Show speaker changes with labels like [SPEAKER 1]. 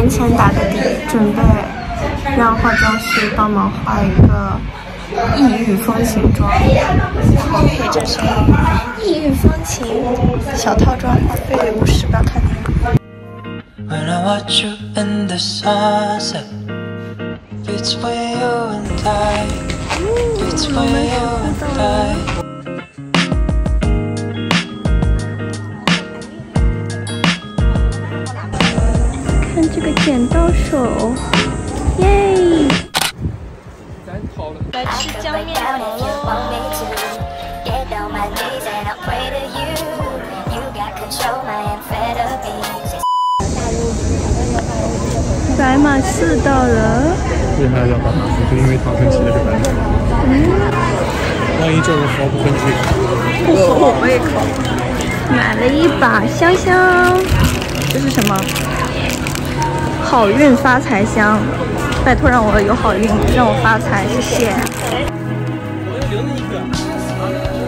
[SPEAKER 1] 年前打的底，准备让化妆师帮忙画一个异域风情妆，后配这身异域风情小套装，花费50吧，看那个。When I watch you in the sunset, between you and I, between you and I.看这个剪刀手，耶！来吃姜面条喽！白马寺到了。
[SPEAKER 2] 为啥要白马寺？就因为唐僧骑的是白马。万一这个佛不分区，
[SPEAKER 1] 不合我胃口。买了一把香香，这是什么？好运发财香，拜托让我有好运，让我发财，谢谢。